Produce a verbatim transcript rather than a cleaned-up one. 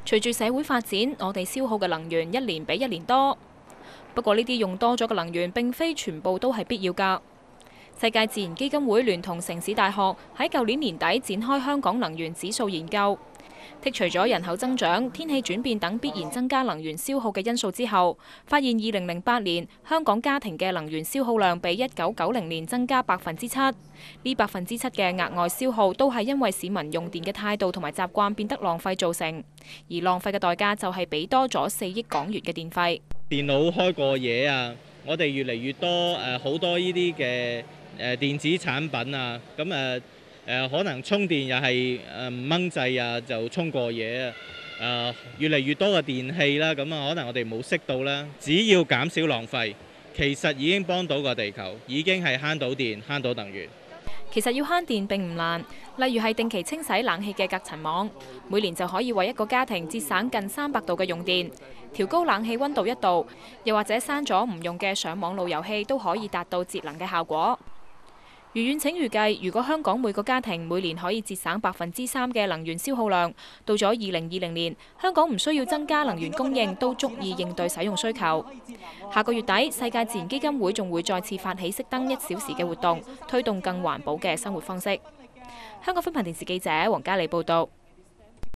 隨住社會發展，我哋消耗嘅能源一年比一年多。不過呢啲用多咗嘅能源並非全部都係必要㗎。世界自然基金會聯同城市大學喺舊年年底展開香港能源指數研究，剔除咗人口增長、天氣轉變等必然增加能源消耗嘅因素之後，發現二零零八年香港家庭嘅能源消耗量比一九九零年增加百分之七。呢百分之七嘅額外消耗都係因為市民用電嘅態度同埋習慣變得浪費造成，而浪費嘅代價就係俾多咗四億港元嘅電費。 電腦開過夜啊，我哋越嚟越多誒好多呢啲嘅誒電子產品啊，咁誒誒可能充電又係誒唔掹掣啊，就充過夜啊，誒越嚟越多嘅電器啦，咁啊可能我哋冇識到啦。只要減少浪費，其實已經幫到個地球，已經係慳到電、慳到能源。 其實要慳電並唔難，例如係定期清洗冷氣嘅隔塵網，每年就可以為一個家庭節省近三百度嘅用電。調高冷氣溫度一度，又或者刪咗唔用嘅上網路由器，都可以達到節能嘅效果。余遠騁預計，如果香港每個家庭每年可以節省百分之三嘅能源消耗量，到咗二零二零年，香港唔需要增加能源供應，都足以應對使用需求。下個月底，世界自然基金會仲會再次發起熄燈一小時嘅活動，推動更環保嘅生活方式。香港分頻電視記者黃嘉莉報道。